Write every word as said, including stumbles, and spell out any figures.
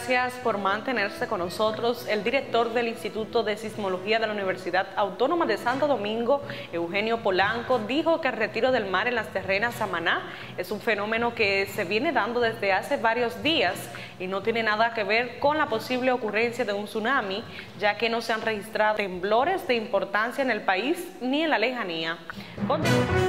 gracias por mantenerse con nosotros. El director del Instituto de Sismología de la Universidad Autónoma de Santo Domingo, Eugenio Polanco, dijo que el retiro del mar en las terrenas Samaná es un fenómeno que se viene dando desde hace varios días y no tiene nada que ver con la posible ocurrencia de un tsunami, ya que no se han registrado temblores de importancia en el país ni en la lejanía. Continúa.